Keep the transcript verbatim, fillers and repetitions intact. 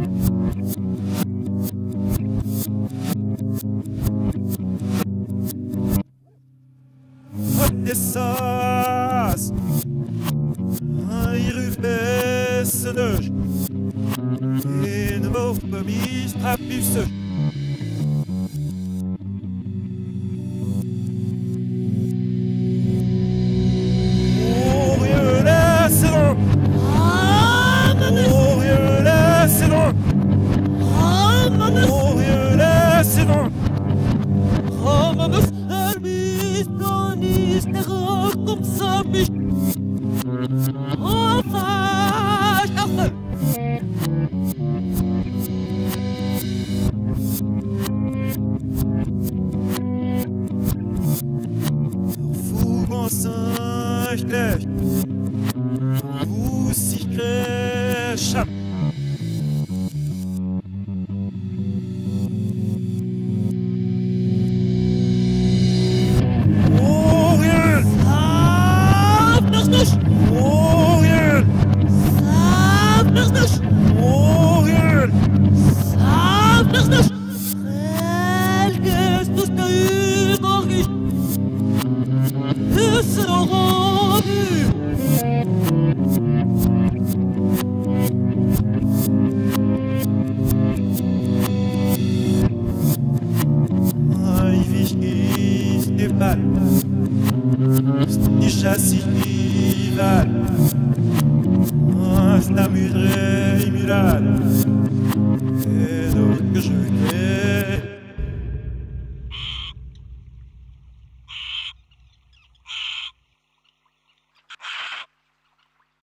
Odessas, ein rufessenös, en morpemis trapusseux. Schlecht, wo sich crèche. Orient! Sap nas nicht! Orient! Sap nas nicht! Orient! Sap nas nicht! Helges dus da überricht! Ist Ai, wichtig, die Ball, ist nicht assis.